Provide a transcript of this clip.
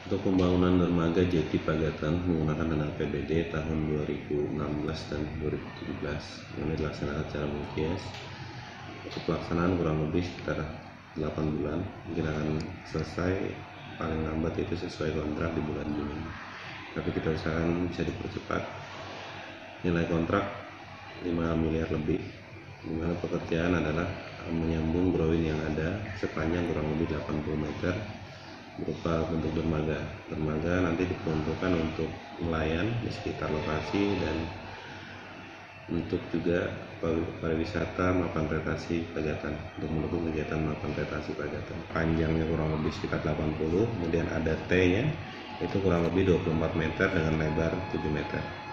Untuk pembangunan dermaga Jeti Pagatan menggunakan dana APBD tahun 2016 dan 2017 ini dilaksanakan secara multi-yes. Untuk pelaksanaan kurang lebih sekitar 8 bulan, mungkin akan selesai paling lambat itu sesuai kontrak di bulan Juni. Tapi kita usahakan bisa dipercepat. Nilai kontrak 5 miliar lebih, di mana pekerjaan adalah menyambung groin yang ada sepanjang kurang lebih 80 meter berupa bentuk dermaga. Dermaga nanti diperuntukkan untuk nelayan di sekitar lokasi dan untuk juga pariwisata maupun rekreasi Pagatan, untuk mendukung kegiatan maupun rekreasi Pagatan. Panjangnya kurang lebih sekitar 80, kemudian ada T-nya itu kurang lebih 24 meter dengan lebar 7 meter.